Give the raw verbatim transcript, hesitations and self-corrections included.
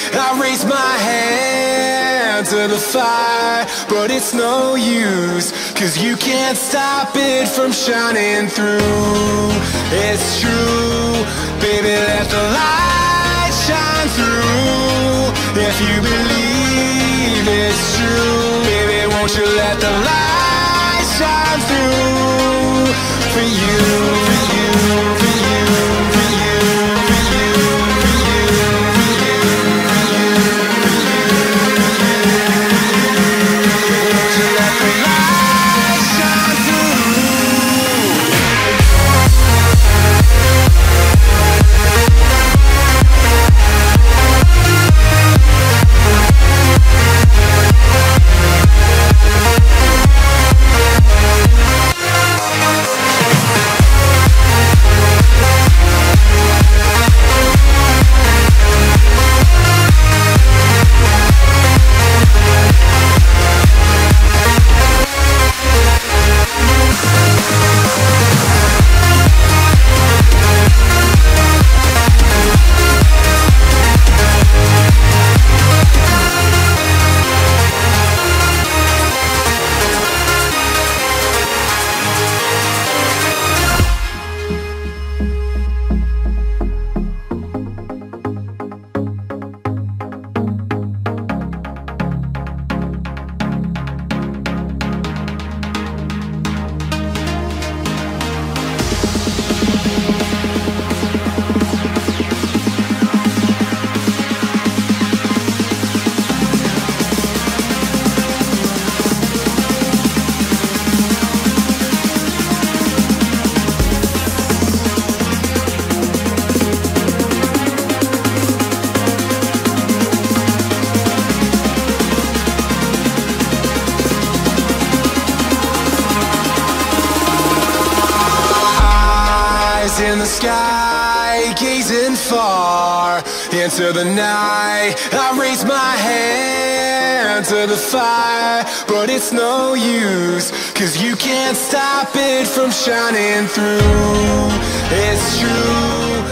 I raise my hand to the fire, but it's no use, 'cause you can't stop it from shining through. It's true, baby, let the light shine through. If you believe it's true, baby, won't you let the light shine through? For you, for you, for you, for you, for you, for you, for you, for you, won't you let the light shine through? In the sky, gazing far into the night, I raise my hand to the fire, but it's no use, 'cause you can't stop it from shining through. It's true,